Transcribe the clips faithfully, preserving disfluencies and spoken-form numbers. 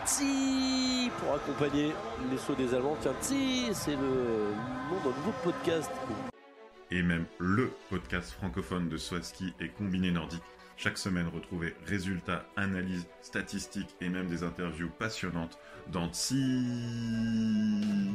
Tsi pour accompagner les sauts des Allemands. Tiens, Tsi, c'est le nom d'un nouveau podcast. Et même le podcast francophone de saut à ski et combiné nordique. Chaque semaine, retrouvez résultats, analyses, statistiques et même des interviews passionnantes dans Tsi.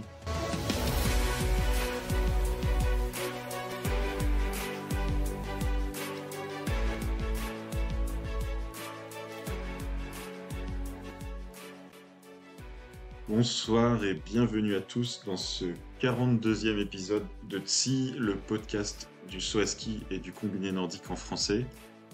Bonsoir et bienvenue à tous dans ce quarante-deuxième épisode de Tsi, le podcast du saut à ski et du combiné nordique en français.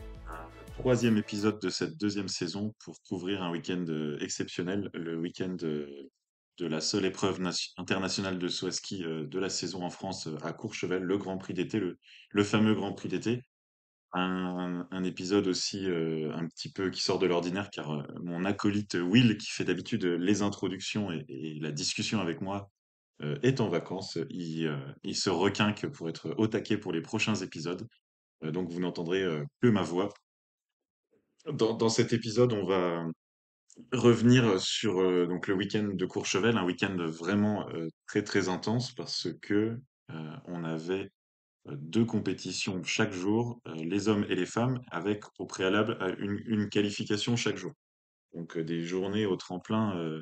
Un troisième épisode de cette deuxième saison pour couvrir un week-end euh, exceptionnel, le week-end euh, de la seule épreuve nation- internationale de saut à ski euh, de la saison en France euh, à Courchevel, le Grand Prix d'été, le, le fameux Grand Prix d'été. Un, un épisode aussi euh, un petit peu qui sort de l'ordinaire car euh, mon acolyte Will, qui fait d'habitude euh, les introductions et, et la discussion avec moi, euh, est en vacances. Il, euh, il se requinque pour être au taquet pour les prochains épisodes. Euh, donc vous n'entendrez euh, que ma voix. Dans, dans cet épisode, on va revenir sur euh, donc le week-end de Courchevel, un week-end vraiment euh, très très intense parce que euh, on avait euh, deux compétitions chaque jour, euh, les hommes et les femmes, avec au préalable euh, une, une qualification chaque jour. Donc euh, des journées au tremplin euh,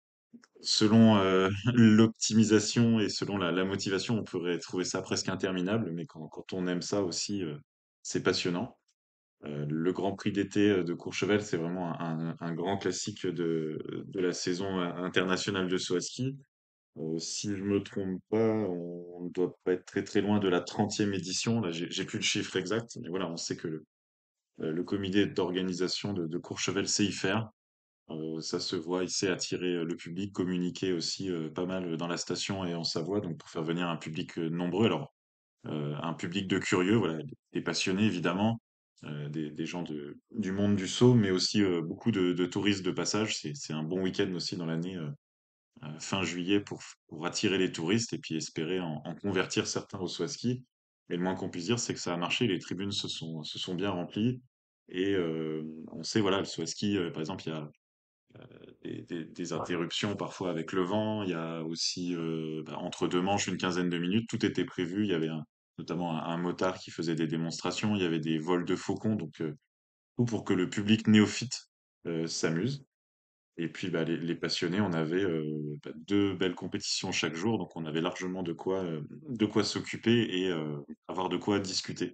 selon euh, l'optimisation et selon la, la motivation, on pourrait trouver ça presque interminable, mais quand, quand on aime ça aussi, euh, c'est passionnant. Euh, le Grand Prix d'été euh, de Courchevel, c'est vraiment un, un- un grand classique de, de la saison euh, internationale de saut à ski. Euh, si je me trompe pas, on ne doit pas être très très loin de la trentième édition. Là, j'ai j'ai plus le chiffre exact, mais voilà, on sait que le, euh, le comité d'organisation de, de Courchevel sait y faire. Euh, ça se voit, il sait attirer euh, le public, communiquer aussi euh, pas mal dans la station et en Savoie, donc pour faire venir un public euh, nombreux. Alors, euh, un public de curieux, voilà, des passionnés évidemment, euh, des, des gens de, du monde du saut, mais aussi euh, beaucoup de, de touristes de passage. C'est, c'est un bon week-end aussi dans l'année, euh, euh, fin juillet, pour, pour attirer les touristes et puis espérer en, en convertir certains au saut à ski. Et le moins qu'on puisse dire, c'est que ça a marché, les tribunes se sont, se sont bien remplies. Et euh, on sait, voilà, le saut à ski, euh, par exemple, il y a des, des- des interruptions parfois avec le vent. Il y a aussi, euh, bah, entre deux manches, une quinzaine de minutes, tout était prévu. Il y avait un- notamment un, un motard qui faisait des démonstrations. Il y avait des vols de faucons, donc euh, tout pour que le public néophyte euh, s'amuse. Et puis bah, les, les passionnés, on avait euh, bah, deux belles compétitions chaque jour, donc on avait largement de quoi, euh, de quoi s'occuper et euh, avoir de quoi discuter.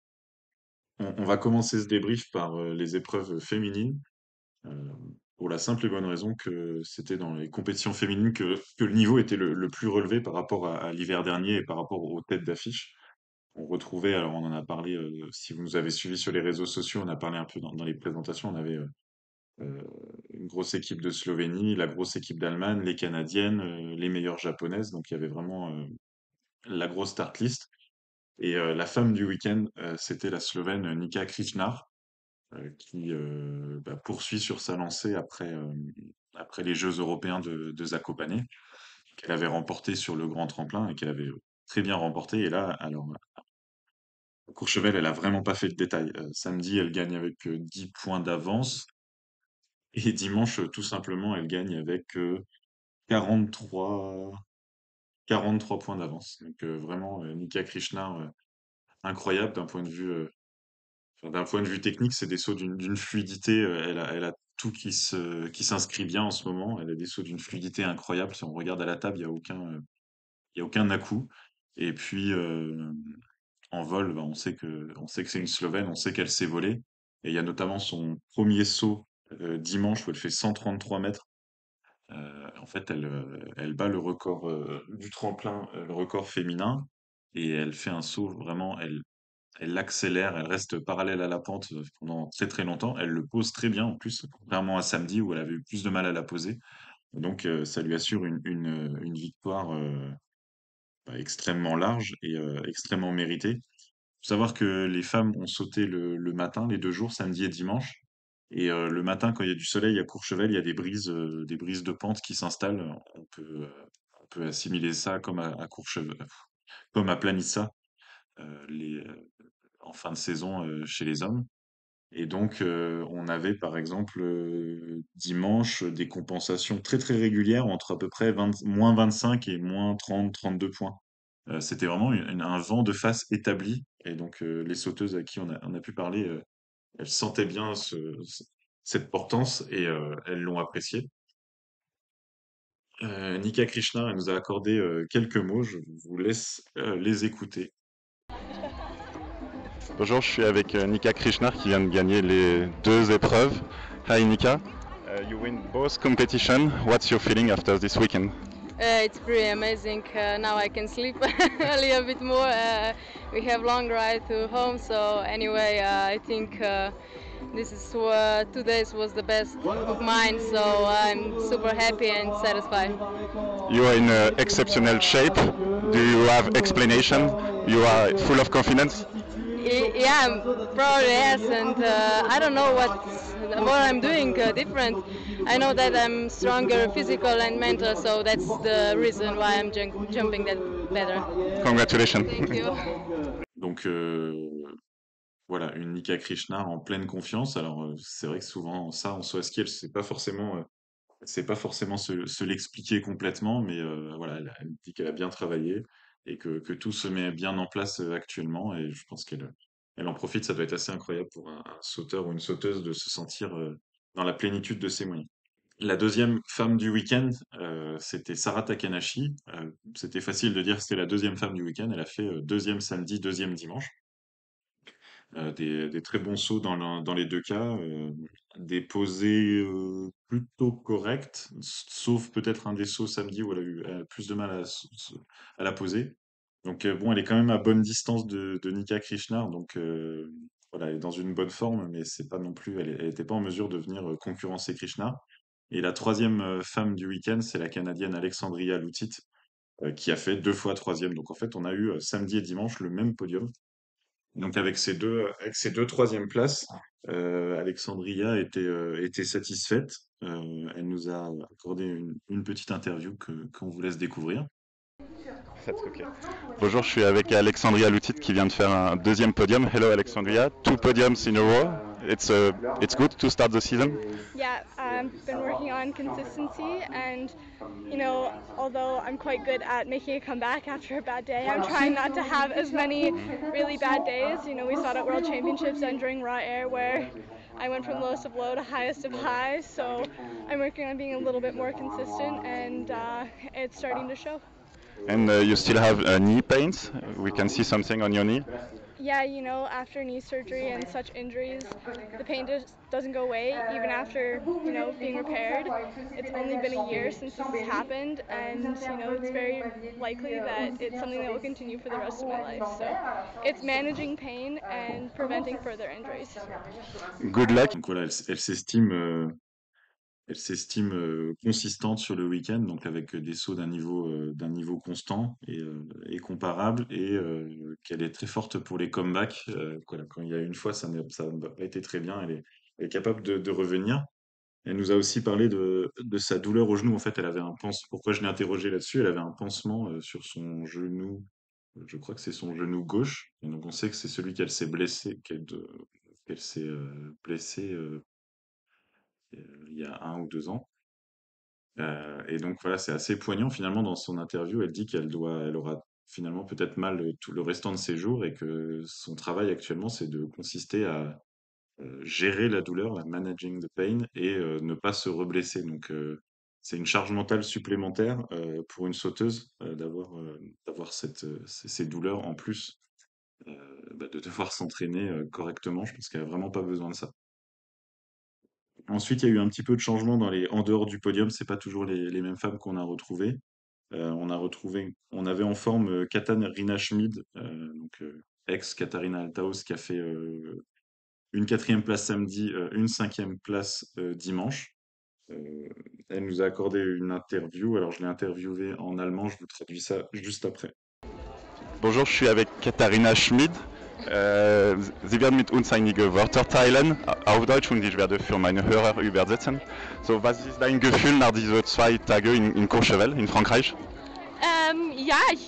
On, on va commencer ce débrief par euh, les épreuves féminines. Euh, pour la simple et bonne raison que c'était dans les compétitions féminines que, que le niveau était le, le plus relevé par rapport à, à l'hiver dernier et par rapport aux têtes d'affiche. On retrouvait, alors on en a parlé, euh, si vous nous avez suivis sur les réseaux sociaux, on a parlé un peu dans, dans les présentations, on avait euh, euh, une grosse équipe de Slovénie, la grosse équipe d'Allemagne, les Canadiennes, euh, les meilleures japonaises, donc il y avait vraiment euh, la grosse start list. Et euh, la femme du week-end, euh, c'était la Slovène Nika Krishnar, euh, qui euh, bah, poursuit sur sa lancée après, euh, après les Jeux européens de, de Zakopane, qu'elle avait remporté sur le grand tremplin et qu'elle avait très bien remporté. Et là, alors, Courchevel, elle a vraiment pas fait de détail. Euh, samedi, elle gagne avec euh, dix points d'avance. Et dimanche, euh, tout simplement, elle gagne avec euh, quarante-trois, quarante-trois points d'avance. Donc euh, vraiment, euh, Nika Krishnar, euh, incroyable d'un point de vue euh, Enfin, d'un point de vue technique, c'est des sauts d'une d'une fluidité. euh, Elle a, elle a tout qui se, qui s'inscrit bien en ce moment. Elle a des sauts d'une fluidité incroyable. Si on regarde à la table, il y a aucun, euh, il y a aucun à-coup. Et puis euh, en vol, bah, on sait que, on sait que c'est une Slovène. On sait qu'elle sait voler. Et il y a notamment son premier saut euh, dimanche où elle fait cent trente-trois mètres. Euh, en fait, elle, euh, elle bat le record euh, du tremplin, euh, le record féminin. Et elle fait un saut vraiment. Elle, elle l'accélère, elle reste parallèle à la pente euh, pendant très très longtemps. Elle le pose très bien en plus, contrairement à samedi où elle avait eu plus de mal à la poser. Donc euh, ça lui assure une, une, euh, une victoire euh, bah, extrêmement large et euh, extrêmement méritée. Faut savoir que les femmes ont sauté le, le matin, les deux jours, samedi et dimanche. Et euh, le matin, quand il y a du soleil à Courchevel, il y a des brises, euh, des brises de pente qui s'installent. On peut, euh, on peut assimiler ça comme à, à Courchevel, comme à Planissa, euh, les, euh, en fin de saison euh, chez les hommes. Et donc, euh, on avait par exemple euh, dimanche des compensations très très régulières entre à peu près vingt moins vingt-cinq et moins trente, trente-deux points. Euh, c'était vraiment une- un vent de face établi. Et donc, euh, les sauteuses à qui on a, on a pu parler, euh, elles sentaient bien ce, ce- cette portance et euh, elles l'ont apprécié. Euh, Nika Krishna, elle nous a accordé euh, quelques mots. Je vous laisse euh, les écouter. Bonjour, je suis avec euh, Nika Krishnar qui vient de gagner les deux épreuves. Hi Nika, Uh, you win both competition. What's your feeling after this weekend? Uh, it's pretty amazing. Uh, now I can sleep a little bit more. Uh, we have long ride to home, so anyway, uh, I think uh, this is uh, two days was the best of mine. So I'm super happy and satisfied. You are in uh, exceptional shape. Do you have explanation? You are full of confidence. Y- Yeah, probably yes, and uh, I don't know what what I'm doing uh, different. I know that I'm stronger physical and mental, so that's the reason why I'm jun- jumping that better. Congratulations. Thank you. Donc, euh, voilà, une Nika Krishna en pleine confiance. Alors, euh, c'est vrai que souvent, ça, en saut à ski, elle sait pas forcément, euh, elle sait pas forcément se, se l'expliquer complètement, mais euh, voilà, elle, elle dit qu'elle a bien travaillé et que, que tout se met bien en place euh, actuellement. Et je pense qu'elle elle en profite. Ça doit être assez incroyable pour un, un sauteur ou une sauteuse de se sentir euh, dans la plénitude de ses moyens. La deuxième femme du week-end, euh, c'était Sarah Takanashi. Euh, c'était facile de dire que c'était la deuxième femme du week-end. Elle a fait euh, deuxième samedi, deuxième dimanche. Euh, des, des très bons sauts dans, l'un- dans les deux cas, euh, des posées euh, plutôt correctes, s- sauf peut-être un des sauts samedi où elle a eu elle a plus de mal à, s- s- à la poser. Donc euh, bon, elle est quand même à bonne distance de, de Nika Krishnar, donc euh, voilà, elle est dans une bonne forme, mais c'est pas non plus, elle n'était pas en mesure de venir euh, concurrencer Krishna. Et la troisième euh, femme du week-end, c'est la Canadienne Alexandria Lutit, euh, qui a fait deux fois troisième. Donc en fait, on a eu euh, samedi et dimanche le même podium. Donc avec ces deux, avec ces deux troisièmes places, euh, Alexandria était, euh, était satisfaite. Euh, elle nous a accordé une, une petite interview que, qu'on vous laisse découvrir. That's okay. Bonjour, je suis avec Alexandria Loutit qui vient de faire un deuxième podium. Hello Alexandria, two podiums in a row. It's uh, it's good to start the season. Yeah, I've been working on consistency, and you know, although I'm quite good at making a comeback after a bad day, I'm trying not to have as many really bad days. You know, we saw it at World Championships entering raw air where I went from lowest of low to highest of high, so I'm working on being a little bit more consistent, and uh, it's starting to show. And uh, you still have uh, knee pains. We can see something on your knee. Yeah, you know, after knee surgery and such injuries, the pain just doesn't go away even after, you know, being repaired. It's only been a year since this has happened, and, you know, it's very likely that it's something that will continue for the rest of my life. So it's managing pain and preventing further injuries. Good luck. Donc voilà, elle, s- elle s'estime euh, elle s'estime euh, consistante sur le week-end, donc avec des sauts d'un niveau, euh, d'un niveau constant et, euh, et comparable, et euh, qu'elle est très forte pour les comebacks. Euh, voilà, quand il y a une fois, ça n'a ça n'a pas été très bien, elle est, elle est capable de, de revenir. Elle nous a aussi parlé de, de sa douleur au genou. En fait, elle avait un pansement. Pourquoi je l'ai interrogée là-dessus? Elle avait un pansement euh, sur son genou. Je crois que c'est son genou gauche. Et donc, on sait que c'est celui qu'elle s'est blessé, qu'elle de- qu'elle s'est euh, blessé euh, il y a un ou deux ans. Euh, et donc, voilà, c'est assez poignant. Finalement, dans son interview, elle dit qu'elle doit, elle aura finalement peut-être mal euh, tout le restant de ses jours et que son travail actuellement, c'est de consister à euh, gérer la douleur, la managing the pain, et euh, ne pas se reblesser. Donc, euh, c'est une charge mentale supplémentaire euh, pour une sauteuse euh, d'avoir euh, d'avoir cette, euh, ces ces douleurs en plus euh, bah, de devoir s'entraîner euh, correctement. Je pense qu'elle a vraiment pas besoin de ça. Ensuite, il y a eu un petit peu de changement dans les en dehors du podium. C'est pas toujours les, les mêmes femmes qu'on a retrouvées. Euh, on a retrouvé, on avait en forme euh, Katarina Schmid, euh, donc euh, ex Katharina Althaus, qui a fait euh, une quatrième place samedi, euh, une cinquième place euh, dimanche. Euh, Elle nous a accordé une interview. Alors, je l'ai interviewée en allemand. Je vous traduis ça juste après. Bonjour, je suis avec Katharina Schmid. Äh, Sie werden mit uns einige Wörter teilen, auf Deutsch, und ich werde für meine Hörer übersetzen. So, was ist dein Gefühl nach diesen zwei Tagen in, in Courchevel, in Frankreich? Ähm, ja, ich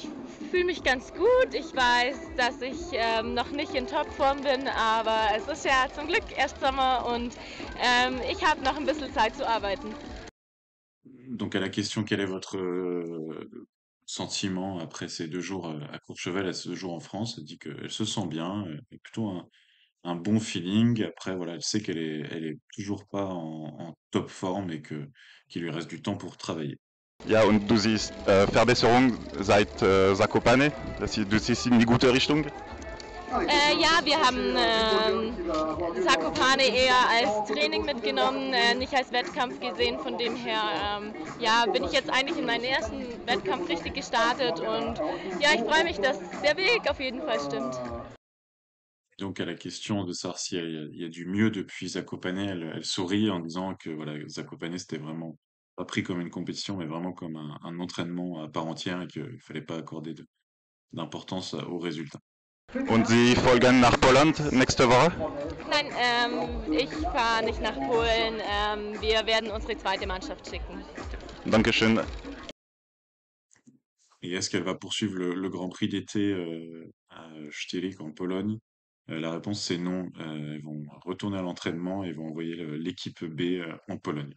fühle mich ganz gut. Ich weiß, dass ich ähm, noch nicht in Topform bin, aber es ist ja zum Glück erst Sommer und ähm, ich habe noch ein bisschen Zeit zu arbeiten. Donc à la question quel est votre euh, sentiment après ces deux jours euh, à Courchevel et ces deux jours en France, elle dit qu'elle se sent bien, euh, et plutôt un, un bon feeling. Après, voilà, elle sait qu'elle est, elle est toujours pas en, en top forme et que qu'il lui reste du temps pour travailler. Ja, und du siehst äh, Verbesserung seit äh, Zakopane? Das, sie- du siehst in die gute Richtung? Äh, ja, wir haben ähm, Zakopane eher als Training mitgenommen, äh, nicht als Wettkampf gesehen. Von dem her ähm, ja, bin ich jetzt eigentlich in meinen ersten Wettkampf richtig gestartet und ja, ich freue mich, dass der Weg auf jeden Fall stimmt. Donc à la question de savoir s'il y, a il y a du mieux depuis Zakopane, elle, elle sourit en disant que voilà, Zakopane c'était vraiment pas pris comme une compétition, mais vraiment comme un, un entraînement à part entière et qu'il fallait pas accorder de- d'importance aux résultats. Und Sie folgen nach Poland nächste Woche? Nein, ähm, ich fahre nicht nach Polen. Ähm, wir werden unsere zweite Mannschaft schicken. Dankeschön. Et est-ce qu'elle va poursuivre le, le Grand Prix d'été euh, à Stielik en Pologne? Euh, la réponse c'est non. Euh, ils vont retourner à l'entraînement et vont envoyer le- l'équipe B euh, en Pologne.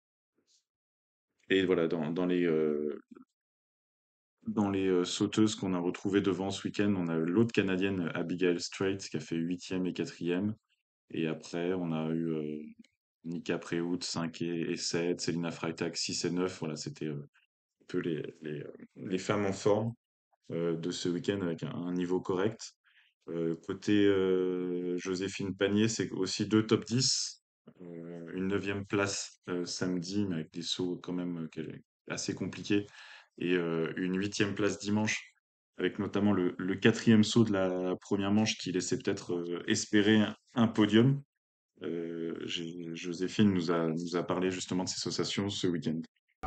Et voilà, dans, dans les, euh, dans les euh, sauteuses qu'on a retrouvées devant ce week-end, on a l'autre Canadienne Abigail Strait qui a fait huitième et quatrième. Et après, on a eu euh, Nika Prehout cinq et, et sept, Selina Freitag six et neuf. Voilà, c'était euh, un peu les, les, euh, les femmes en forme euh, de ce week-end avec un, un niveau correct. Euh, côté euh, Joséphine Panier, c'est aussi deux top dix, euh, une neuvième place euh, samedi, mais avec des sauts quand même euh, qu'elle- assez compliqués, et euh, une huitième place dimanche, avec notamment le, le quatrième saut de la première manche qui laissait peut-être euh, espérer un, un podium. Euh, j'ai- Joséphine nous a, nous a parlé justement de ses sensations ce week-end.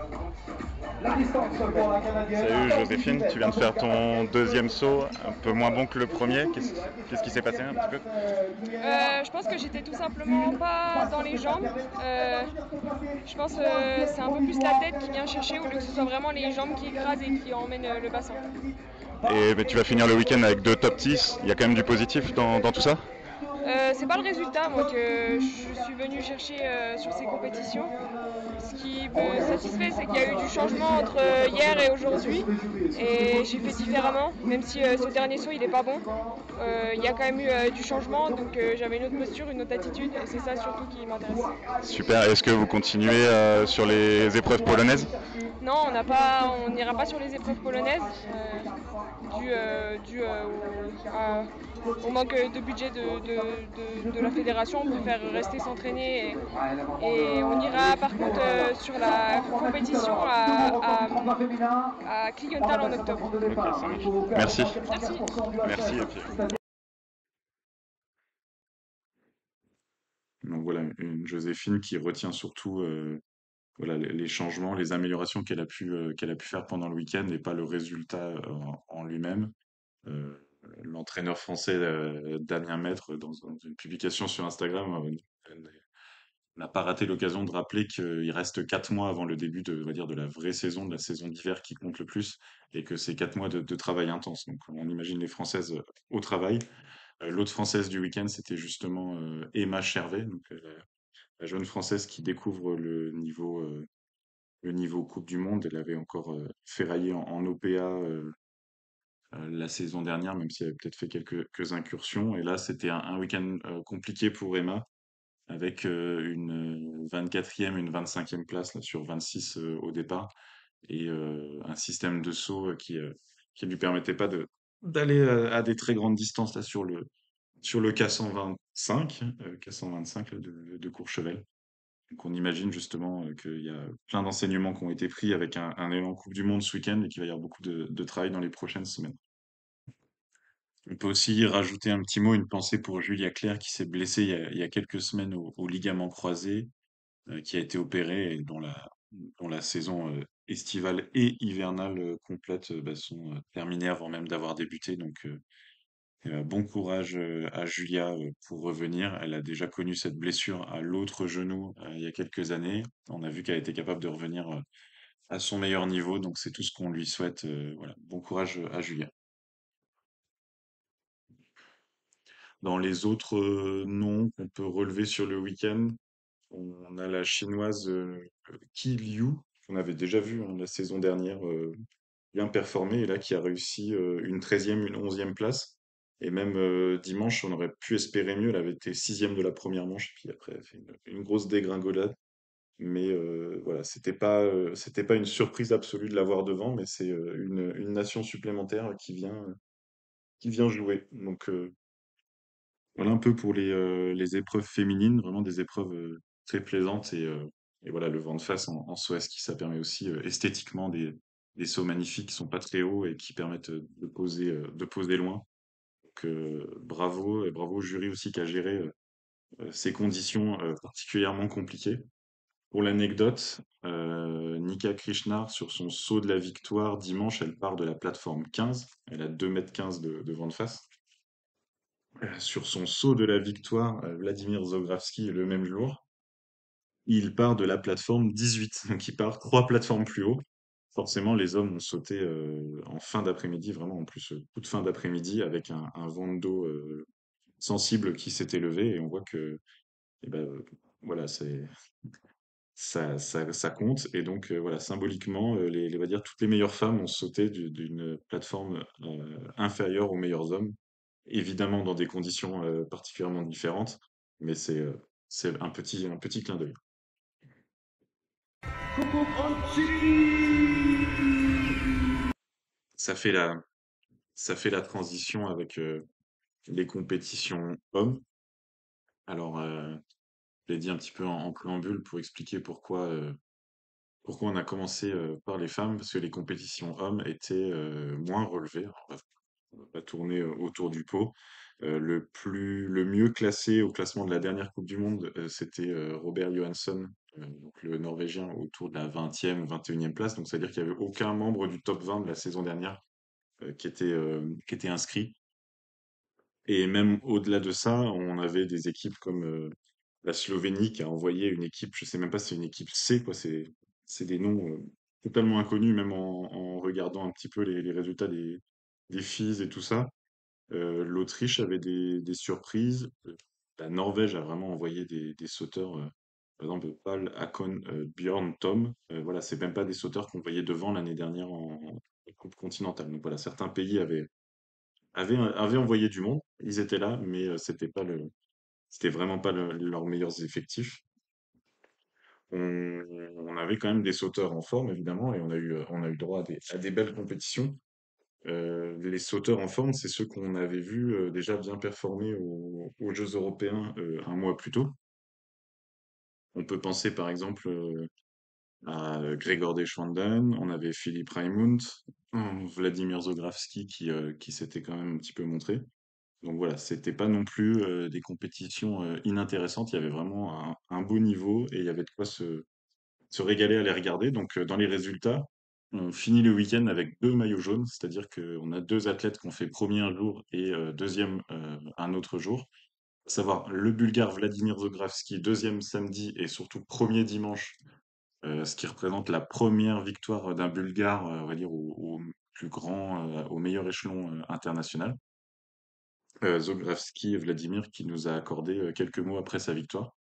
Salut Joséphine, tu viens de faire ton deuxième saut, un peu moins bon que le premier. Qu'est-ce qu'est-ce qui s'est passé un petit peu? Euh, je pense que j'étais tout simplement pas dans les jambes. Euh, je pense que c'est un peu plus la tête qui vient chercher au lieu que ce soit vraiment les jambes qui écrasent et qui emmènent euh, le bassin. Et mais tu vas finir le week-end avec deux top dix. Il y a quand même du positif dans, dans tout ça? Euh, c'est pas le résultat moi que je suis venue chercher euh, sur ces compétitions. Ce qui me satisfait, c'est qu'il y a eu du changement entre euh, hier et aujourd'hui et j'ai fait différemment, même si euh, ce dernier saut il est pas bon. Euh, Il y a quand même eu euh, du changement, donc euh, j'avais une autre posture, une autre attitude et c'est ça surtout qui m'intéresse. Super. Est-ce que vous continuez euh, sur les épreuves polonaises? Non, on n'a pas, on n'ira pas sur les épreuves polonaises euh, dû, euh, dû, euh, au, à- au manque de budget de, de- de- de la fédération. On préfère rester s'entraîner et, et on ira par contre euh, sur la compétition à, à, à Kligenthal en octobre. Ok, ça marche. Merci. Merci. Merci. Et puis- Donc voilà, une Joséphine qui retient surtout euh, voilà, les, les changements, les améliorations qu'elle a pu, euh, qu'elle a pu faire pendant le week-end et pas le résultat euh, en, en lui-même. Euh, L'entraîneur français euh, Damien Maître, dans, dans une publication sur Instagram, euh, elle n'a pas raté l'occasion de rappeler qu'il reste quatre mois avant le début de, on va dire, de la vraie saison, de la saison d'hiver qui compte le plus, et que c'est quatre mois de, de travail intense. Donc on imagine les Françaises euh, au travail. Euh, L'autre Française du week-end, c'était justement euh, Emma Chervet, donc, euh, la jeune Française qui découvre le niveau, euh, le niveau Coupe du Monde. Elle avait encore euh, ferraillé en, en O P A euh, euh, la saison dernière, même si elle avait peut-être fait quelques, quelques incursions. Et là, c'était un, un week-end euh, compliqué pour Emma, avec euh, une vingt-quatrième, une vingt-cinquième place là, sur vingt-six euh, au départ, et euh, un système de saut euh, qui euh, qui lui permettait pas de d'aller à, à des très grandes distances là sur le sur le K cent vingt-cinq, euh, K cent vingt-cinq là, de, de Courchevel. Donc on imagine justement euh, qu'il y a plein d'enseignements qui ont été pris avec un, un élan Coupe du Monde ce week-end et qu'il va y avoir beaucoup de, de travail dans les prochaines semaines. On peut aussi rajouter un petit mot, une pensée pour Julia Claire qui s'est blessée il y a, il y a quelques semaines au, au ligament croisé, euh, qui a été opérée et dont la, dont la saison euh, estivale et hivernale euh, complète euh, bah, sont euh, terminées avant même d'avoir débuté. Donc euh, euh, bon courage euh, à Julia euh, pour revenir. Elle a déjà connu cette blessure à l'autre genou euh, il y a quelques années. On a vu qu'elle était capable de revenir euh, à son meilleur niveau, donc c'est tout ce qu'on lui souhaite. Euh, voilà, bon courage euh, à Julia. Dans les autres euh, noms qu'on peut relever sur le week-end, on a la chinoise euh, Qi Liu, qu'on avait déjà vu hein, la saison dernière, euh, bien performer, et là qui a réussi euh, une treizième, une onzième place. Et même euh, dimanche, on aurait pu espérer mieux. Elle avait été sixième de la première manche, puis après, elle a fait une, une grosse dégringolade. Mais euh, voilà, c'était pas, euh, c'était pas une surprise absolue de l'avoir devant, mais c'est euh, une, une nation supplémentaire qui vient, qui vient jouer. Donc euh, voilà un peu pour les, euh, les épreuves féminines, vraiment des épreuves euh, très plaisantes. Et, euh, et voilà, le vent de face en, en saut à ski, ça permet aussi euh, esthétiquement des, des sauts magnifiques qui sont pas très hauts et qui permettent euh, de poser, euh, de poser loin. Donc euh, bravo, et bravo au jury aussi qui a géré euh, euh, ces conditions euh, particulièrement compliquées. Pour l'anecdote, euh, Nika Krishnar, sur son saut de la victoire, dimanche, elle part de la plateforme quinze. Elle a deux mètres quinze de, de vent de face. Euh, Sur son saut de la victoire, euh, Vladimir Zogravski, le même jour, il part de la plateforme dix-huit. Donc il part trois plateformes plus haut. Forcément, les hommes ont sauté euh, en fin d'après-midi, vraiment en plus euh, toute fin d'après-midi, avec un, un vent de dos euh, sensible qui s'était levé. Et on voit que eh ben, euh, voilà, c'est ça, ça, ça compte. Et donc, euh, voilà, symboliquement, euh, les, les- on va dire, toutes les meilleures femmes ont sauté du- d'une plateforme euh, inférieure aux meilleurs hommes, évidemment dans des conditions euh, particulièrement différentes, mais c'est euh, c'est un petit, un petit clin d'œil. Ça fait la, ça fait la transition avec euh, les compétitions hommes. Alors, euh, je l'ai dit un petit peu en, en préambule pour expliquer pourquoi, euh, pourquoi on a commencé euh, par les femmes, parce que les compétitions hommes étaient euh, moins relevées. Alors, on va tourner euh, autour du pot. Euh, le plus, le mieux classé au classement de la dernière Coupe du Monde, euh, c'était euh, Robert Johansson, euh, donc le Norvégien, autour de la vingtième ou vingt et unième place. Donc, c'est-à-dire qu'il n'y avait aucun membre du top vingt de la saison dernière euh, qui était, euh, qui était inscrit. Et même au-delà de ça, on avait des équipes comme euh, la Slovénie qui a envoyé une équipe, je sais même pas si c'est une équipe C, quoi, c'est, c'est des noms euh, totalement inconnus, même en, en regardant un petit peu les, les résultats des, des filles et tout ça. Euh, l'Autriche avait des, des surprises. Euh, La Norvège a vraiment envoyé des, des sauteurs, euh, par exemple Pal, Hakon, euh, Björn, Tom. Euh, voilà, c'est même pas des sauteurs qu'on voyait devant l'année dernière en, en Coupe continentale. Donc voilà, certains pays avaient, avaient, avaient envoyé du monde. Ils étaient là, mais euh, c'était pas le, c'était vraiment pas le- leurs meilleurs effectifs. On, on avait quand même des sauteurs en forme, évidemment, et on a eu, euh, on a eu droit à des, à des belles compétitions. Euh, les sauteurs en forme, c'est ceux qu'on avait vus euh, déjà bien performer au- aux Jeux européens euh, un mois plus tôt. On peut penser par exemple euh, à Gregor Deschwanden, on avait Philippe Raimund, hum, Vladimir Zogravski qui, euh, qui s'était quand même un petit peu montré. Donc voilà, c'était pas non plus euh, des compétitions euh, inintéressantes, il y avait vraiment un, un beau niveau et il y avait de quoi se, se régaler à les regarder. Donc, euh, dans les résultats, on finit le week-end avec deux maillots jaunes, c'est-à-dire qu'on a deux athlètes qui ont fait premier un jour et euh, deuxième euh, un autre jour. À savoir le Bulgare Vladimir Zogravski, deuxième samedi et surtout premier dimanche, euh, ce qui représente la première victoire d'un Bulgare, euh, on va dire, au, au plus grand, euh, au meilleur échelon euh, international. Euh, Zogravski Vladimir qui nous a accordé euh, quelques mots après sa victoire.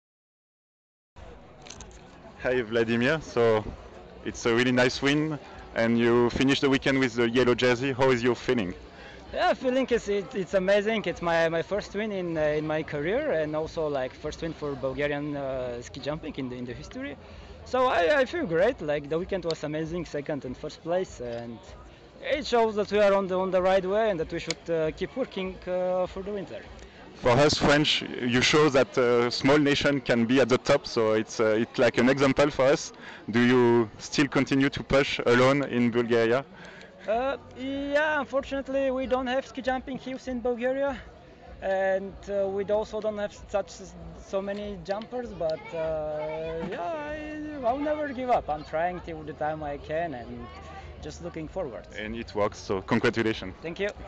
Hi Vladimir, so it's a really nice win and you finished the weekend with the yellow jersey. How is your feeling? Yeah, feeling is it, it's amazing. It's my, my first win in uh, in my career, and also like first win for Bulgarian uh, ski jumping in the in the history. So I, I feel great. Like the weekend was amazing, second and first place, and it shows that we are on the on the right way and that we should uh, keep working uh, for the winter. For us French, you show that a small nation can be at the top, so it's uh, it's like an example for us. Do you still continue to push alone in Bulgaria? Uh, yeah, unfortunately, we don't have ski jumping hills in Bulgaria, and uh, we also don't have such so many jumpers. But uh, yeah, I, I'll never give up. I'm trying till the time I can, and just looking forward. And it works, so congratulations. Thank you.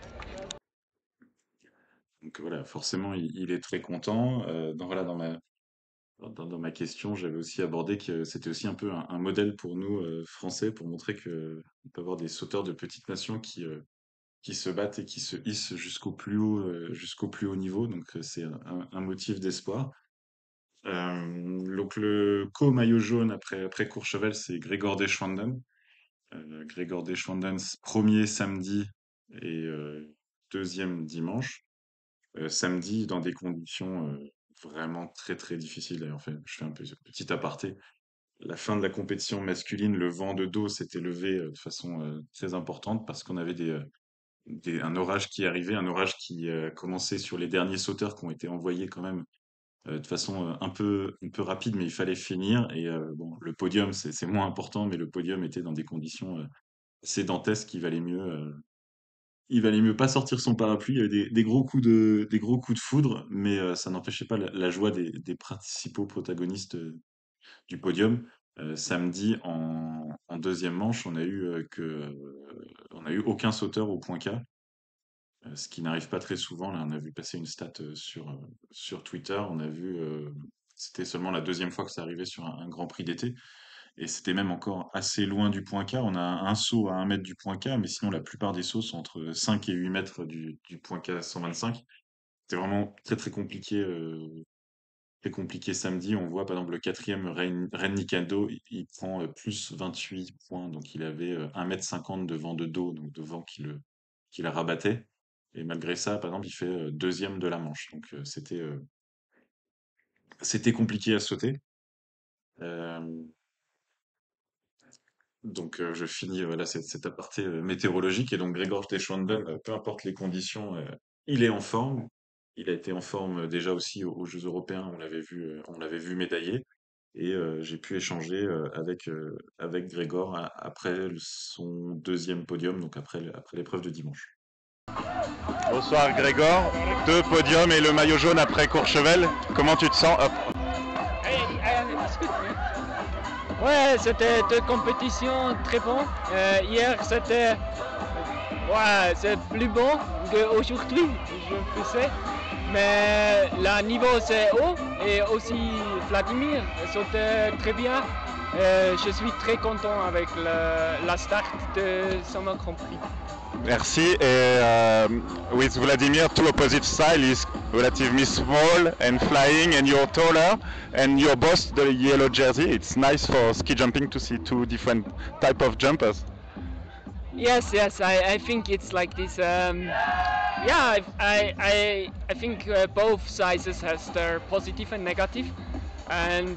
Donc voilà, forcément, il, il est très content. Euh, dans, voilà, dans ma, dans, dans ma question, j'avais aussi abordé que c'était aussi un peu un, un modèle pour nous, euh, Français, pour montrer que on peut avoir des sauteurs de petites nations qui, euh, qui se battent et qui se hissent jusqu'au plus haut, euh, jusqu'au plus haut niveau. Donc euh, c'est un, un motif d'espoir. Euh, donc le co-maillot jaune après, après Courchevel, c'est Grégor Deschwanden. Euh, Grégor Deschwanden, premier samedi et euh, deuxième dimanche. Euh, samedi, dans des conditions euh, vraiment très très difficiles. D'ailleurs, en fait, je fais un peu, petit aparté. La fin de la compétition masculine, le vent de dos s'était levé euh, de façon euh, très importante parce qu'on avait des, euh, des- un orage qui arrivait, un orage qui euh, commençait sur les derniers sauteurs qui ont été envoyés quand même euh, de façon euh, un peu, un peu rapide, mais il fallait finir. Et euh, bon, le podium, c'est c'est moins important, mais le podium était dans des conditions euh, assez dantesques qu'il valait mieux, euh, il valait mieux pas sortir son parapluie. Il y avait des, des gros coups de, des gros coups de foudre, mais euh, ça n'empêchait pas la, la joie des, des principaux protagonistes euh, du podium. Euh, samedi, en, en deuxième manche, on a eu euh, que, euh, on a eu aucun sauteur au point K, euh, ce qui n'arrive pas très souvent. Là, on a vu passer une stat euh, sur, euh, sur Twitter. On a vu, euh, c'était seulement la deuxième fois que ça arrivait sur un, un Grand Prix d'été. Et c'était même encore assez loin du point K. On a un saut à un mètre du point K, mais sinon la plupart des sauts sont entre cinq et huit mètres du, du point K cent vingt-cinq. C'était vraiment très très compliqué, euh, très compliqué samedi. On voit par exemple le quatrième, Ren Ren Nikado, il, il prend euh, plus vingt-huit points. Donc il avait euh, un mètre cinquante de vent de dos, donc de vent qui le, qui la rabattait. Et malgré ça, par exemple, il fait euh, deuxième de la manche. Donc euh, c'était euh, c'était compliqué à sauter. Euh, Donc, euh, je finis voilà, cet, cet aparté euh, météorologique. Et donc, Grégor Deschwanden, euh, peu importe les conditions, euh, il est en forme. Il a été en forme euh, déjà aussi aux, aux Jeux européens. On l'avait vu, euh, on l'avait vu médaillé. Et euh, j'ai pu échanger euh, avec, euh, avec Grégor a- après le- son deuxième podium, donc après, le- après l'épreuve de dimanche. Bonsoir Grégor, deux podiums et le maillot jaune après Courchevel. Comment tu te sens? Hop. Ouais, c'était deux compétitions très bonnes. Euh, hier, c'était ouais, c'est plus bon qu'aujourd'hui, je faisais. Mais le niveau c'est haut et aussi Vladimir sautait très bien. Euh, je suis très content avec le, la start de son Grand Prix. Merci. Et uh, with Vladimir, two opposite style is relatively small and flying, and you're taller, and you're both the yellow jersey. It's nice for ski jumping to see two different type of jumpers. Yes, yes, I, I think it's like this. Um, yeah, I, I, I think uh, both sizes has their positive and negative, and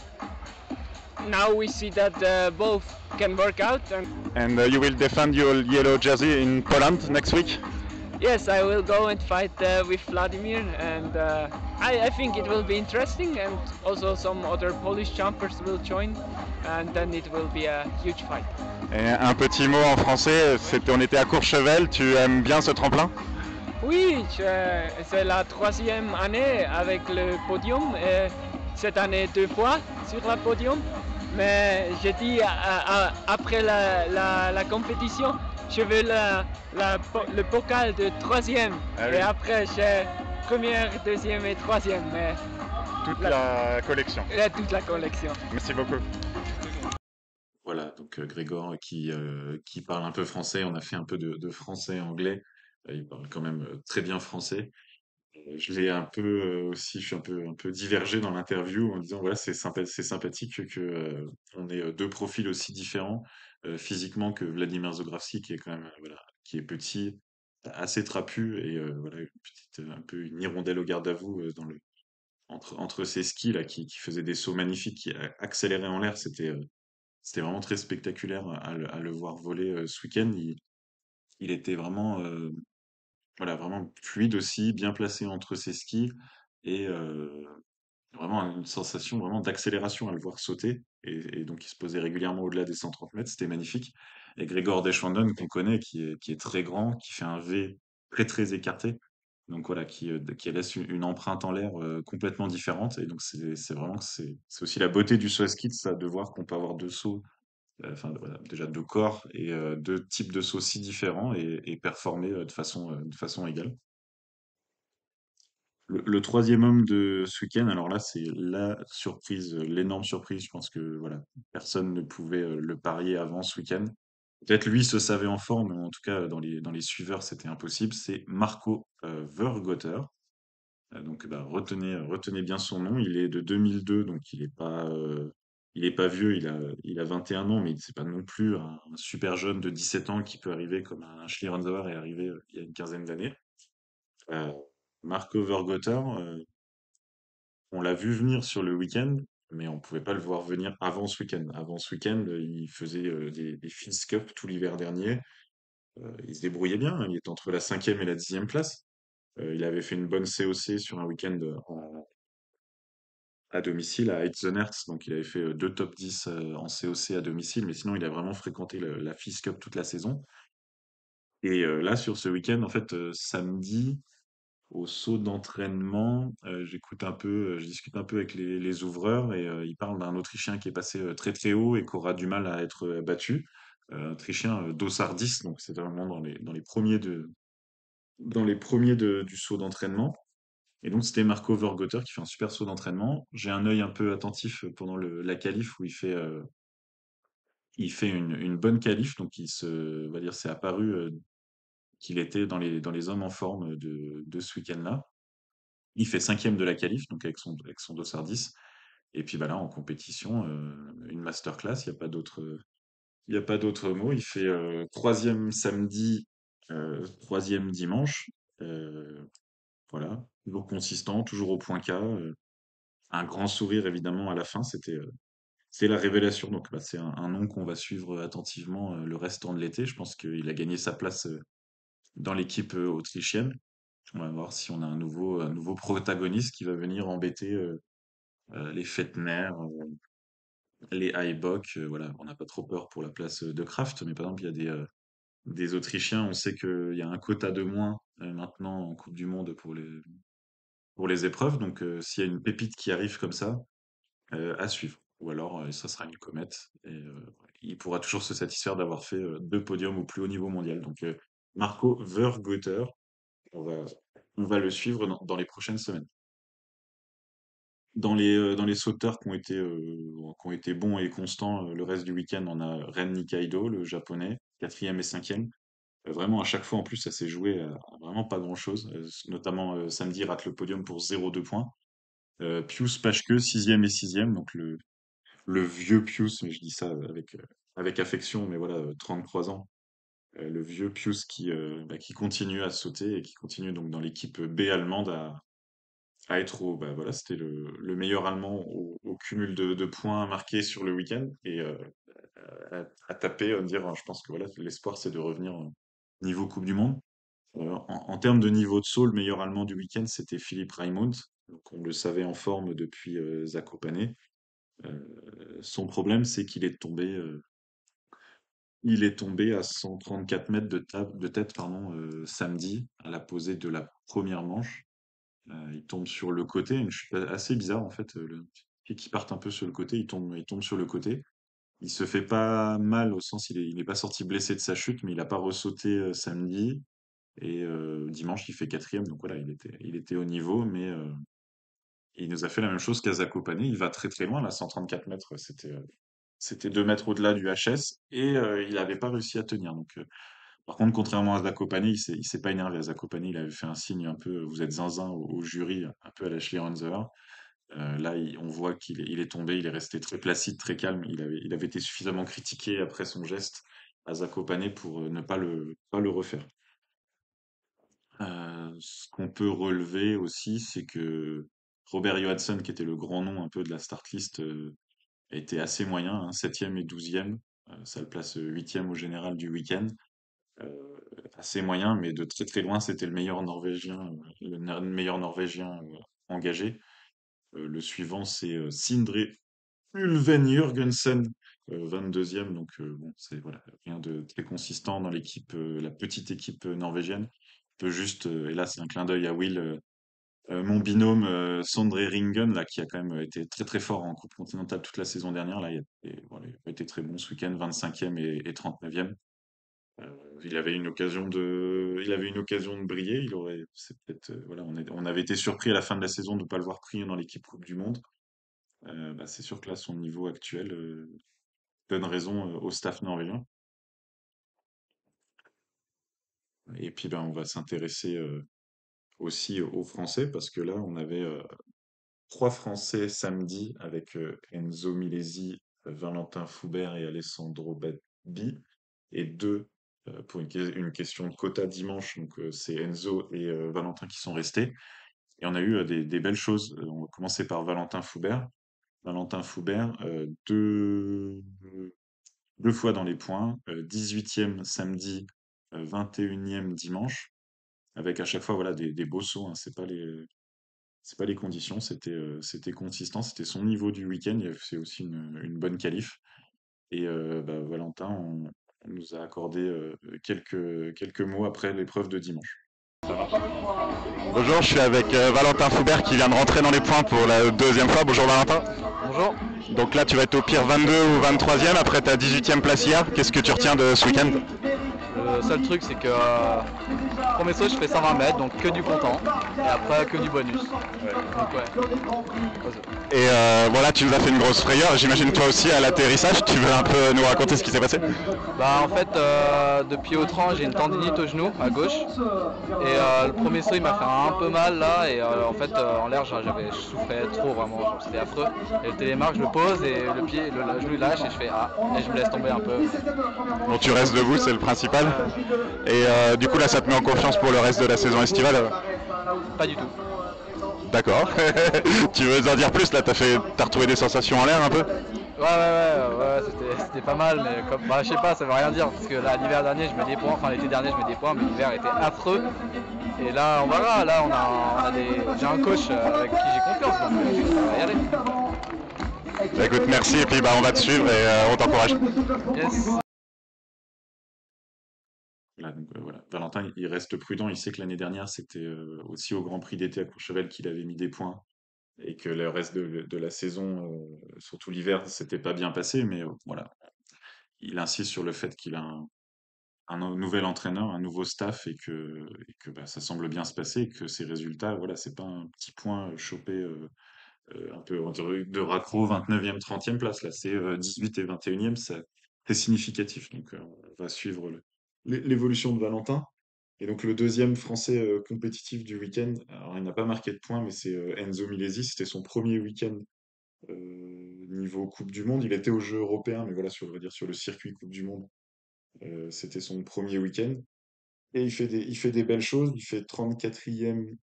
now we see that uh, both can work out. And And uh, you will defend your yellow jersey in Poland next week? yes, I will go and fight uh, with Vladimir, and uh, I, I think it will be interesting, and also some other Polish jumpers will join, and then it will be a huge fight. Et un petit mot en français, c'était- on était à Courchevel, tu aimes bien ce tremplin? Oui, je- c'est la troisième année avec le podium, et cette année deux fois sur le podium. Mais j'ai dit à- à- après la, la- la compétition, je veux la- la po- le bocal de troisième. Ah oui. Et après, j'ai première, deuxième et troisième. Mais Toute La- la collection. il y a toute la collection. Merci beaucoup. Voilà, donc euh, Grégor qui, euh, qui parle un peu français. On a fait un peu de, de français-anglais. Euh, il parle quand même euh, très bien français. Euh, Je l'ai un peu euh, aussi, je suis un peu, un peu divergé dans l'interview en disant voilà, c'est sympa, c'est sympathique que euh, on ait euh, deux profils aussi différents euh, physiquement que Vladimir Zografski qui est quand même euh, voilà, qui est petit, assez trapu et euh, voilà une petite, un peu une hirondelle au garde à vous euh, dans le entre entre ses skis là qui, qui faisait des sauts magnifiques, qui a- accéléraient en l'air, c'était euh, c'était vraiment très spectaculaire à le, à le voir voler euh, ce week-end. Il, il était vraiment euh, voilà, vraiment fluide aussi, bien placé entre ses skis et euh, vraiment une sensation vraiment d'accélération à le voir sauter. Et, et donc il se posait régulièrement au-delà des cent trente mètres, c'était magnifique. Et Grégor Deschwanden qu'on connaît, qui est, qui est très grand, qui fait un V très très écarté. Donc voilà, qui, euh, qui laisse une, une empreinte en l'air euh, complètement différente. Et donc c'est c'est vraiment c'est c'est aussi la beauté du saut à ski, de ça, de voir qu'on peut avoir deux sauts, euh, enfin voilà, déjà deux corps et euh, deux types de sauts si différents et, et performer euh, de façon, euh, de façon égale. Le, le troisième homme de ce week-end, alors là, c'est la surprise, euh, l'énorme surprise. Je pense que voilà, personne ne pouvait euh, le parier avant ce week-end. peut-être lui se savait en forme, mais en tout cas, dans les, dans les suiveurs, c'était impossible. C'est Marco euh, Vergoter. Euh, donc, bah, retenez, retenez bien son nom. Il est de deux mille deux, donc il est pas, euh, il est pas vieux. Il a, il a vingt et un ans, mais c'est pas non plus un, un super jeune de dix-sept ans qui peut arriver comme un Schlierenzauer est arrivé euh, il y a une quinzaine d'années. Euh, Marco Vergoter, euh, on l'a vu venir sur le week-end, mais on pouvait pas le voir venir avant ce week-end. Avant ce week-end, euh, il faisait euh, des, des Fils Cup tout l'hiver dernier. Euh, il se débrouillait bien, hein. Il était entre la cinquième et la dixième place. Euh, il avait fait une bonne C O C sur un week-end en- à domicile à Heitzenerts, donc il avait fait euh, deux top dix euh, en C O C à domicile, mais sinon il a vraiment fréquenté le- la Fils Cup toute la saison. Et euh, là, sur ce week-end, en fait, euh, samedi, au saut d'entraînement, euh, j'écoute un peu, euh, je discute un peu avec les, les ouvreurs et euh, ils parlent d'un Autrichien qui est passé euh, très très haut et qui aura du mal à être euh, battu. Euh, Autrichien euh, Dossardis, donc c'est vraiment dans les, dans les premiers de, dans les premiers de- du saut d'entraînement. Et donc c'était Marco Vergoter qui fait un super saut d'entraînement. J'ai un œil un peu attentif pendant le, la qualif où il fait, euh, il fait une, une bonne qualif, donc il se, on va dire, c'est apparu euh, qu'il était dans les, dans les hommes en forme de, de ce week-end-là. Il fait cinquième de la qualif, donc avec son, avec son dossard dix. Et puis bah là, en compétition, euh, une masterclass, il n'y a pas d'autre, il y a pas d'autre mot. Il fait euh, troisième samedi, euh, troisième dimanche. Euh, voilà, toujours consistant, toujours au point K. euh, un grand sourire évidemment à la fin. C'était, euh, c'est la révélation. Donc bah, c'est un, un nom qu'on va suivre attentivement euh, le restant de l'été. Je pense qu'il a gagné sa place euh, dans l'équipe euh, autrichienne. On va voir si on a un nouveau, un nouveau protagoniste qui va venir embêter euh, euh, les Fettner, euh, les Haybock. Euh, voilà, on n'a pas trop peur pour la place euh, de Kraft, mais par exemple, il y a des, euh, des Autrichiens. On sait qu'il y a un quota de moins euh, maintenant en Coupe du Monde pour les, pour les épreuves. Donc, euh, s'il y a une pépite qui arrive comme ça, euh, à suivre. Ou alors, euh, ça sera une comète. Et euh, il pourra toujours se satisfaire d'avoir fait euh, deux podiums au plus haut niveau mondial. Donc, euh, Marco Vergoter, on va, on va le suivre dans, dans les prochaines semaines. Dans les, euh, dans les sauteurs qui ont été, euh, qui ont été bons et constants euh, le reste du week-end, on a Ren Nikaido, le japonais, quatrième et cinquième. Euh, vraiment, à chaque fois, en plus, ça s'est joué à, à vraiment pas grand-chose. Euh, notamment, euh, samedi, il rate le podium pour zéro deux points. Euh, Pius Paschke, sixième et sixième, donc le, le vieux Pius, mais je dis ça avec, euh, avec affection, mais voilà, euh, trente-trois ans. Euh, le vieux Pius qui, euh, bah, qui continue à sauter et qui continue donc dans l'équipe B allemande à, à être au, bah voilà, c'était le, le meilleur Allemand au, au cumul de, de points marqués sur le week-end et euh, à, à taper, à dire, je pense que voilà, l'espoir c'est de revenir euh, niveau Coupe du Monde. Euh, en, en termes de niveau de saut, le meilleur Allemand du week-end c'était Philipp Raimund, donc on le savait en forme depuis euh, Zakopane. Euh, son problème c'est qu'il est tombé, euh, il est tombé à cent trente-quatre mètres de, table, de tête pardon, euh, samedi à la posée de la première manche. Euh, il tombe sur le côté, une chute assez bizarre en fait. euh, Le pied qui part un peu sur le côté, il tombe, il tombe sur le côté. Il se fait pas mal au sens, il est, il est pas sorti blessé de sa chute, mais il a pas ressauté euh, samedi et euh, dimanche il fait quatrième. Donc voilà, il était, il était au niveau, mais euh, il nous a fait la même chose qu'à Zakopane. Il va très très loin là, cent trente-quatre mètres, c'était, euh, c'était deux mètres au-delà du H S et euh, il n'avait pas réussi à tenir. Donc euh, par contre, contrairement à Zakopane, il s'est, il s'est pas énervé. À Zakopane, il avait fait un signe un peu, vous êtes zinzin au, au jury, un peu à la Schlierenzer. Euh, là, il- on voit qu'il est, il est tombé, il est resté très placide, très calme. Il avait, il avait été suffisamment critiqué après son geste à Zakopane pour euh, ne pas le, pas le refaire. Euh, ce qu'on peut relever aussi, c'est que Robert Johansson, qui était le grand nom un peu de la start list, euh, a été assez moyen, hein, septième et douzième. Euh, ça le place euh, huitième au général du week-end. Euh, assez moyen, mais de très très loin, c'était le meilleur Norvégien, euh, le na- meilleur Norvégien euh, engagé. Euh, le suivant, c'est euh, Sindre Ulven Jørgensen, euh, vingt-deuxième. Donc euh, bon, c'est voilà, rien de très consistant dans l'équipe, euh, la petite équipe euh, norvégienne. On peut juste, euh, et là c'est un clin d'œil à Will, euh, euh, mon binôme euh, Sondre Ringen, là, qui a quand même été très très fort en Coupe continentale toute la saison dernière. Là, il a, et, voilà, il a été très bon ce week-end, vingt-cinquième et, et trente-neuvième. Euh, il avait une occasion de, il avait une occasion de briller. Il aurait, c'est peut-être, euh, voilà, on, est- on avait été surpris à la fin de la saison de ne pas le voir pris dans l'équipe Coupe du Monde. Euh, bah, c'est sûr que là, son niveau actuel euh, donne raison euh, au staff norvégien. Et puis, ben, on va s'intéresser euh, aussi aux Français parce que là, on avait euh, trois Français samedi avec euh, Enzo Milesi, euh, Valentin Foubert et Alessandro Babbi, et deux euh, pour une, que- une question de quota dimanche. Donc, euh, c'est Enzo et euh, Valentin qui sont restés. Et on a eu euh, des, des belles choses. Euh, On va commencer par Valentin Foubert. Valentin Foubert, euh, deux, deux fois dans les points, euh, dix-huitième samedi, euh, vingt et unième dimanche, avec à chaque fois voilà, des, des beaux sauts. Hein. C'est pas les, c'est pas les conditions, c'était euh, c'était consistant, c'était son niveau du week-end. Il a fait aussi une, une bonne qualif. Et euh, bah, Valentin, on, on nous a accordé euh, quelques, quelques mots après l'épreuve de dimanche. Bonjour, je suis avec euh, Valentin Foubert qui vient de rentrer dans les points pour la deuxième fois. Bonjour Valentin. Bonjour. Donc là tu vas être au pire vingt-deux ou vingt-troisième après ta dix-huitième place hier. Qu'est-ce que tu retiens de ce week-end? Le seul truc c'est que euh, premier saut je fais cent vingt mètres, donc que du comptant, et après que du bonus. Ouais. Donc ouais. Et euh, voilà, tu nous as fait une grosse frayeur. J'imagine toi aussi à l'atterrissage. Tu veux un peu nous raconter ce qui s'est passé? Bah en fait euh, depuis Autran j'ai une tendinite au genou à gauche et euh, le premier saut il m'a fait un peu mal là et euh, en fait euh, en l'air j'avais je souffrais trop vraiment, genre, c'était affreux. Et le télémarque je le pose et le pied, le, le genou il lâche et je fais ah et je me laisse tomber un peu. Bon, tu restes debout, c'est le principal. Et euh, du coup là ça te met en confiance pour le reste de la saison estivale? Pas du tout. D'accord. Tu veux en dire plus là? T'as fait, t'as retrouvé des sensations en l'air un peu? Ouais ouais ouais, ouais c'était, c'était pas mal mais comme bah je sais pas ça veut rien dire parce que là l'hiver dernier je mets des points, enfin l'été dernier je mets des points mais l'hiver était affreux et là on verra, là on a, on a des, j'ai un coach avec qui j'ai confiance donc on va y aller. Bah, écoute merci et puis bah on va te suivre et euh, on t'encourage. Yes. Là, donc, euh, voilà. Valentin, il reste prudent. Il sait que l'année dernière, c'était euh, aussi au Grand Prix d'été à Courchevel qu'il avait mis des points et que le reste de, de la saison, euh, surtout l'hiver, s'était pas bien passé. Mais euh, voilà, il insiste sur le fait qu'il a un, un nouvel entraîneur, un nouveau staff et que, et que bah, ça semble bien se passer et que ses résultats, voilà, c'est pas un petit point euh, chopé euh, euh, un peu de, de raccro vingt-neuvième, trentième place. Là, c'est euh, dix-huit et vingt et unième, c'est c'est significatif. Donc, euh, on va suivre le- l'é- l'évolution de Valentin. Et donc, le deuxième français euh, compétitif du week-end, alors il n'a pas marqué de points, mais c'est euh, Enzo Milesi. C'était son premier week-end euh, niveau Coupe du Monde. Il était aux Jeux européens, mais voilà, sur, on va dire, sur le circuit Coupe du Monde, euh, c'était son premier week-end. Et il fait des, il fait des belles choses. Il fait trente-quatrième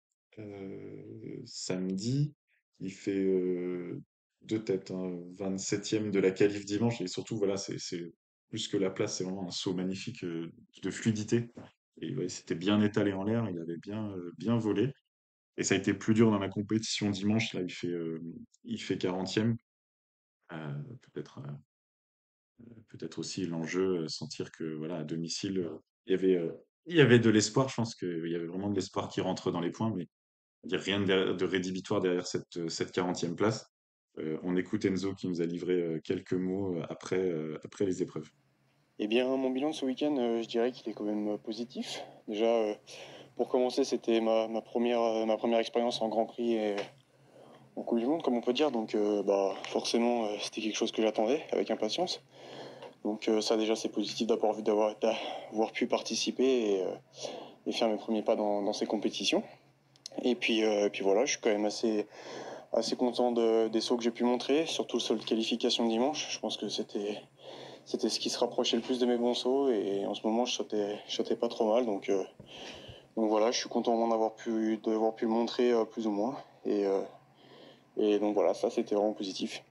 euh, samedi. Il fait euh, deux têtes, hein, vingt-septième de la qualif dimanche. Et surtout, voilà, c'est c'est plus que la place, c'est vraiment un saut magnifique euh, de fluidité. Et ouais, il s'était bien étalé en l'air, il avait bien, euh, bien volé. Et ça a été plus dur dans la compétition dimanche. Là, il fait, euh, il fait quarantième. Euh, peut-être, euh, peut-être aussi l'enjeu, euh, sentir que voilà, à domicile, euh, il y avait, euh, il y avait de l'espoir. Je pense qu'il y avait vraiment de l'espoir qui rentre dans les points, mais il n'y a rien de, de rédhibitoire derrière cette, euh, cette quarantième place. Euh, on écoute Enzo qui nous a livré euh, quelques mots euh, après, euh, après les épreuves. Eh bien, mon bilan de ce week-end, euh, je dirais qu'il est quand même euh, positif. Déjà, euh, pour commencer, c'était ma, ma première, euh, ma première expérience en Grand Prix et en Coupe du Monde, comme on peut dire. Donc, euh, bah, forcément, euh, c'était quelque chose que j'attendais avec impatience. Donc, euh, ça, déjà, c'est positif d'avoir vu d'avoir, d'avoir pu participer et, euh, et faire mes premiers pas dans, dans ces compétitions. Et puis, euh, et puis voilà, je suis quand même assez, assez content de, des sauts que j'ai pu montrer, surtout le saut de qualification de dimanche. Je pense que c'était C'était ce qui se rapprochait le plus de mes bons sauts et en ce moment je sautais, je sautais pas trop mal donc, euh, donc voilà, je suis content d'en avoir pu, d'avoir pu le montrer euh, plus ou moins et, euh, et donc voilà, ça c'était vraiment positif.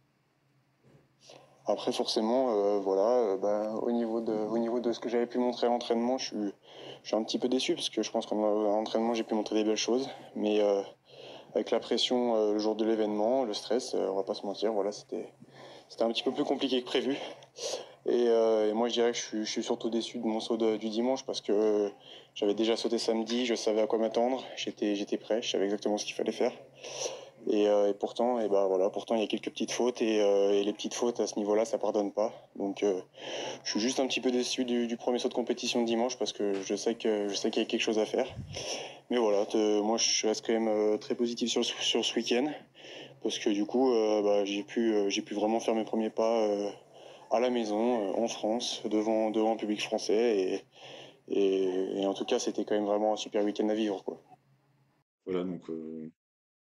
Après forcément euh, voilà, euh, bah, au, niveau de, au niveau de ce que j'avais pu montrer à l'entraînement, je suis, je suis un petit peu déçu parce que je pense qu'à l'entraînement j'ai pu montrer des belles choses mais euh, avec la pression euh, le jour de l'événement, le stress, euh, on va pas se mentir, voilà, c'était, c'était un petit peu plus compliqué que prévu. Et, euh, et moi je dirais que je suis, je suis surtout déçu de mon saut de, du dimanche parce que euh, j'avais déjà sauté samedi, je savais à quoi m'attendre, j'étais, j'étais prêt, je savais exactement ce qu'il fallait faire. Et, euh, et pourtant, et bah, voilà, pourtant il y a quelques petites fautes et, euh, et les petites fautes à ce niveau-là ça pardonne pas. Donc euh, je suis juste un petit peu déçu du, du premier saut de compétition de dimanche parce que je sais, que, je sais qu'il y a quelque chose à faire. Mais voilà, te, moi je reste quand même euh, très positif sur, sur ce week-end parce que du coup euh, bah, j'ai, pu, euh, j'ai pu vraiment faire mes premiers pas euh, à la maison, euh, en France, devant, devant un public français. Et, Et, et en tout cas, c'était quand même vraiment un super week-end à vivre, quoi. Voilà, donc euh,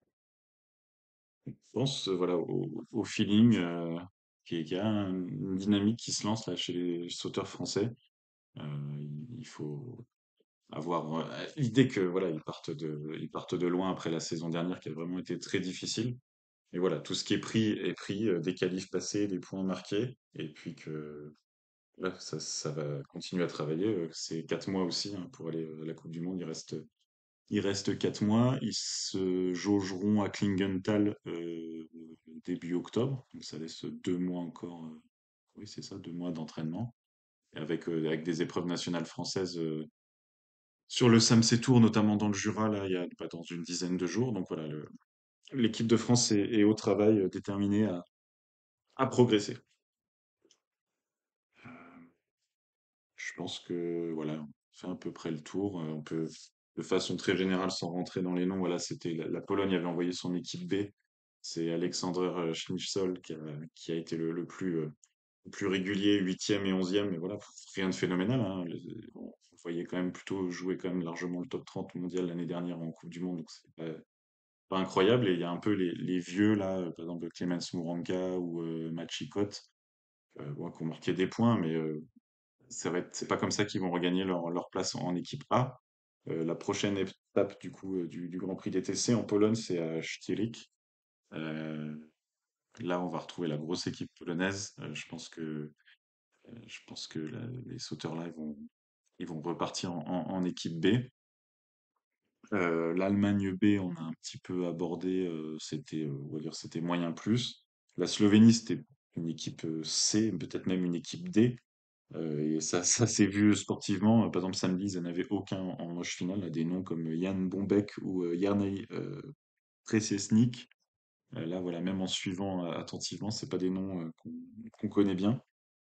je pense euh, voilà, au, au feeling, euh, qu'il y a qu'il y a un- une dynamique qui se lance là chez les sauteurs français. Euh, il il faut avoir euh, l'idée que voilà, ils partent de, ils partent de loin après la saison dernière qui a vraiment été très difficile. Et voilà, tout ce qui est pris est pris, euh, des qualifs passés, des points marqués, et puis que là, ça, ça va continuer à travailler. euh, C'est quatre mois aussi hein, pour aller euh, à la Coupe du Monde. Il reste, il reste quatre mois. Ils se jaugeront à Klingenthal euh, début octobre, donc ça laisse deux mois encore. euh, oui, c'est ça, deux mois d'entraînement, et avec euh, avec des épreuves nationales françaises. euh, Sur le Samsey Tour, notamment dans le Jura, là, il y a pas dans une dizaine de jours. Donc voilà, le- l'équipe de France est, est au travail, euh, déterminée à, à progresser. Je pense que voilà, on fait à peu près le tour. Euh, On peut, de façon très générale, sans rentrer dans les noms, voilà, c'était la, la Pologne avait envoyé son équipe B. C'est Aleksander euh, Schnitzol qui a, qui a été le, le plus, euh, le plus régulier, huitième et onzième. Mais voilà, rien de phénoménal, hein. Les- On voyait quand même plutôt jouer quand même largement le top trente mondial l'année dernière en Coupe du Monde, donc c'est pas, pas incroyable. Et il y a un peu les, les vieux là, euh, par exemple Clemens Mouranka ou euh, Matt Chicot, euh, bon, qui ont marqué des points, mais euh, ça va être, c'est pas comme ça qu'ils vont regagner leur, leur place en, en équipe A. Euh, la prochaine étape du coup euh, du, du Grand Prix D T C en Pologne, c'est à Ścielik. Euh, Là, on va retrouver la grosse équipe polonaise. Euh, je pense que, euh, je pense que la- les sauteurs là, ils vont, ils vont repartir en, en- en équipe B. Euh, L'Allemagne B, on a un petit peu abordé, euh, c'était, euh, on va dire, c'était moyen plus. La Slovénie, c'était une équipe euh, C, peut-être même une équipe D. Euh, et ça, ça s'est vu sportivement. Euh, Par exemple, samedi, ils n'en avaient aucun en manche finale, là, des noms comme Jan Bombek ou euh, Jarnej euh, Prešesnik. Euh, là, voilà, même en suivant euh, attentivement, c'est pas des noms euh, qu'on qu'on connaît bien.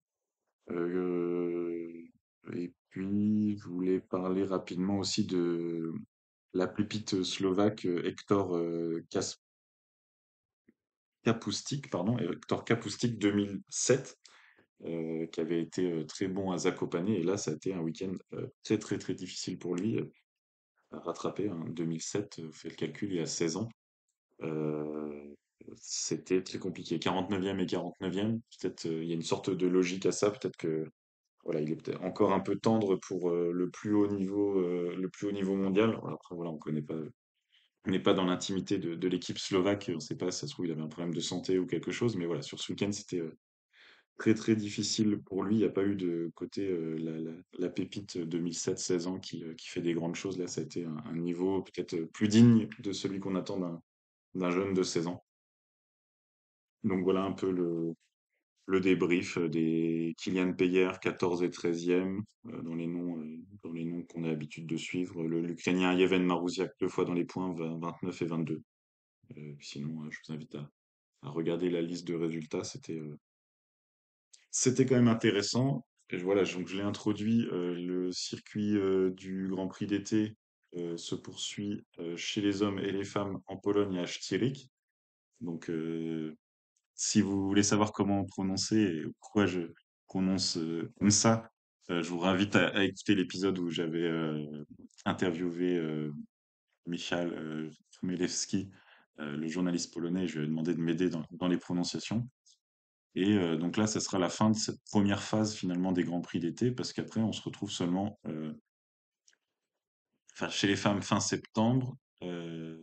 Euh, et puis, je voulais parler rapidement aussi de la pépite slovaque euh, Hector euh, Kas- Kapustik, pardon, Hector Kapustik deux mille sept, euh, qui avait été euh, très bon à Zakopane. Et là, ça a été un week-end euh, très, très, très difficile pour lui euh, à rattraper. Hein. deux mille sept, euh, fait le calcul, il a seize ans. Euh, C'était très compliqué. quarante-neuvième et quarante-neuvième, peut-être euh, il y a une sorte de logique à ça. Peut-être que voilà, il est peut-être encore un peu tendre pour euh, le plus haut niveau, euh, le plus haut niveau mondial. Alors après, voilà, on connaît pas, on n'est pas dans l'intimité de, de l'équipe slovaque. On ne sait pas si ça se trouve il avait un problème de santé ou quelque chose. Mais voilà, sur ce week-end, c'était euh, très très difficile pour lui. Il n'y a pas eu de côté euh, la, la, la pépite deux mille sept, seize ans qui, euh, qui fait des grandes choses. Là, ça a été un, un niveau peut-être plus digne de celui qu'on attend d'un d'un jeune de seize ans. Donc voilà un peu le, le débrief euh, des Kylian Payer, quatorze et treizième, euh, dans les noms, euh, dans les noms qu'on a l'habitude de suivre. Le- L'Ukrainien Yevhen Marouziak, deux fois dans les points, vingt- vingt-neuf et vingt-deux. Euh, sinon, euh, je vous invite à, à regarder la liste de résultats. C'était euh, c'était quand même intéressant. Et voilà, donc je l'ai introduit. Euh, le circuit euh, du Grand Prix d'été euh, se poursuit euh, chez les hommes et les femmes en Pologne et à Ścielik. Donc, euh, si vous voulez savoir comment prononcer et pourquoi je prononce euh, comme ça, euh, je vous invite à, à écouter l'épisode où j'avais euh, interviewé euh, Michal euh, Chmielewski, euh, le journaliste polonais. Je lui ai demandé de m'aider dans, dans les prononciations. Et euh, donc là, ça sera la fin de cette première phase finalement des Grands Prix d'été, parce qu'après, on se retrouve seulement, euh, enfin, chez les femmes fin septembre, euh,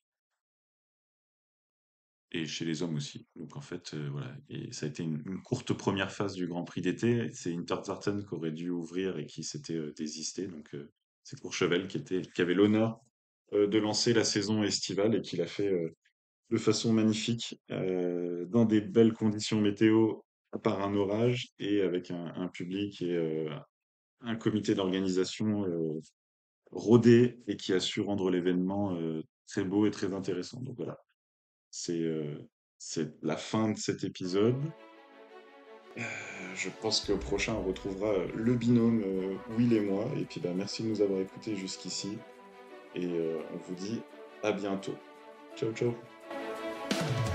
et chez les hommes aussi. Donc en fait, euh, voilà. Et ça a été une, une courte première phase du Grand Prix d'été. C'est Intergarten qui aurait dû ouvrir et qui s'était euh, désisté. Donc euh, c'est Courchevel qui était, qui avait l'honneur euh, de lancer la saison estivale et qui l'a fait euh, de façon magnifique, euh, dans des belles conditions météo, par un orage et avec un, un public et euh, un comité d'organisation euh, rodé et qui a su rendre l'événement euh, très beau et très intéressant. Donc voilà. C'est euh, c'est la fin de cet épisode. Euh, je pense qu'au prochain, on retrouvera euh, le binôme euh, Will et moi. Et puis, bah, merci de nous avoir écoutés jusqu'ici. Et euh, on vous dit à bientôt. Ciao, ciao.